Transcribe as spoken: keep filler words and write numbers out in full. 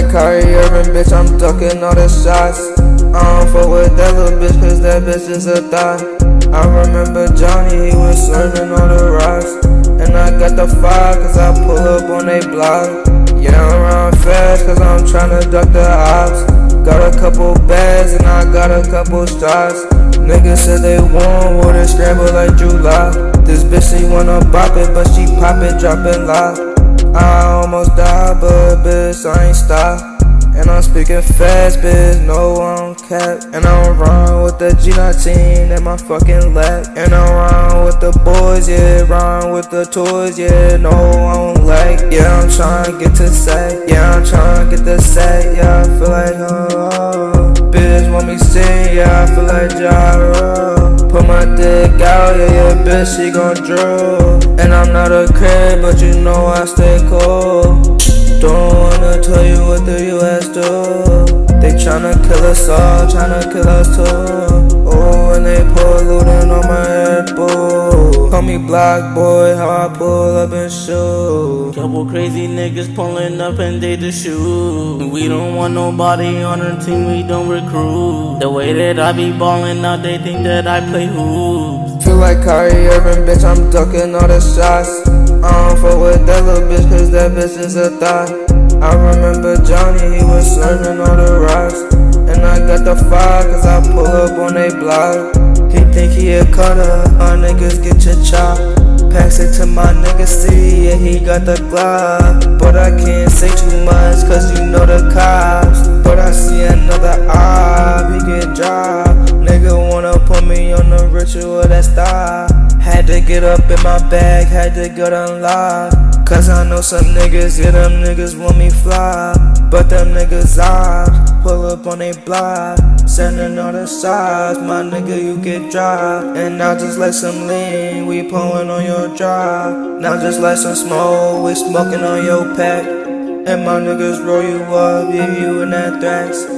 like Kyrie Irving, bitch, I'm ducking all the shots. I don't fuck with that little bitch, cause that bitch is a thot. I remember Johnny, he was serving all the rocks. And I got the fire, cause I pull up on they block. Yeah, I'm around fast, cause I'm tryna duck the ops. Got a couple bags, and I got a couple stars. Niggas said they won, water scramble like July. This bitch, she wanna bop it, but she pop it, drop it loud. I almost died, but bitch, I ain't stop. And I'm speaking fast, bitch, no, I don't cap. And I'm run with the G nineteen in my fucking lap. And I'm run with the boys, yeah, run with the toys, yeah, no, I don't like. Yeah, I'm tryna get to sack, yeah, I'm tryna get the sack, yeah, I feel like, oh, oh. Bitch want me sing, yeah, I feel like gyro. Put my dick out, yeah, yeah, bitch, she gon' drool. And I'm not a crib, but you know I stay cool. Don't wanna tell you what the U S do. They tryna kill us all, tryna kill us too. Oh, and they pull lootin' on my head, boo. Call me Black Boy, how I pull up and shoot. Couple crazy niggas pulling up and they just shoot. We don't want nobody on our team, we don't recruit. The way that I be ballin' out, they think that I play hoops. Feel like Kyrie Irving, bitch, I'm ducking all the shots. I don't fuck with that little bitch, cause that bitch is a thot. I remember Johnny, he was serving all the rocks. And I got the fire, cause I pull up on they block. He think he a cutter, my niggas get your chop. Pass it to my nigga C, yeah, he got the Glock. But I can't say too much, cause you know the cops. But I see another op, he get dropped. Nigga wanna put me on the ritual, that's stop. Had to get up in my bag, had to get unlocked. Cause I know some niggas, yeah, them niggas want me fly. But them niggas ops, pull up on they block. Sending all the shots, my nigga, you get dropped. And now just like some lean, we pulling on your drop. Now just like some smoke, we smoking on your pack. And my niggas roll you up, leave you in that thrax.